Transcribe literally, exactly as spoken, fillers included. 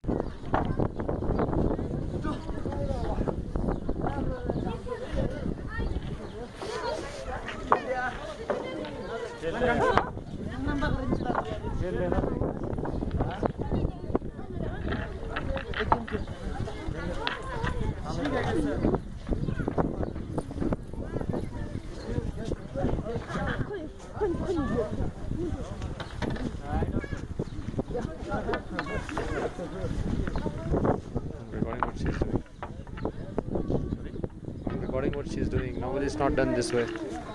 Recording what she's doing. Normally it's not done this way.